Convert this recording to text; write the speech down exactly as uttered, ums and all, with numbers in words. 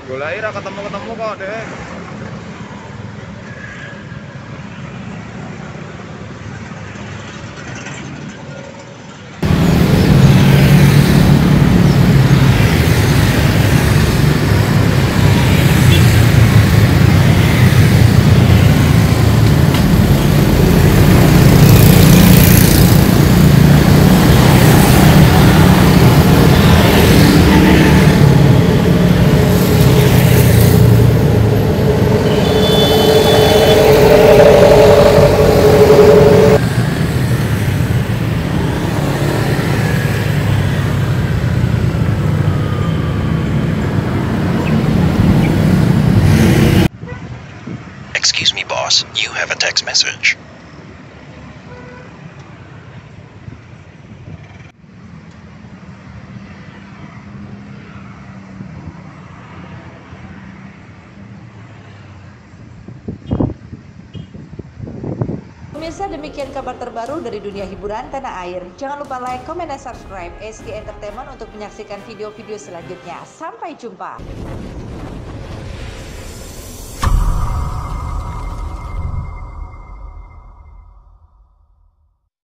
Golek ra ketemu-ketemu kok, Dek. Excuse me, boss. You have a text message. Pemirsa, demikian kabar terbaru dari dunia hiburan tanah air. Jangan lupa like, comment, dan subscribe S K Entertainment untuk menyaksikan video-video selanjutnya. Sampai jumpa.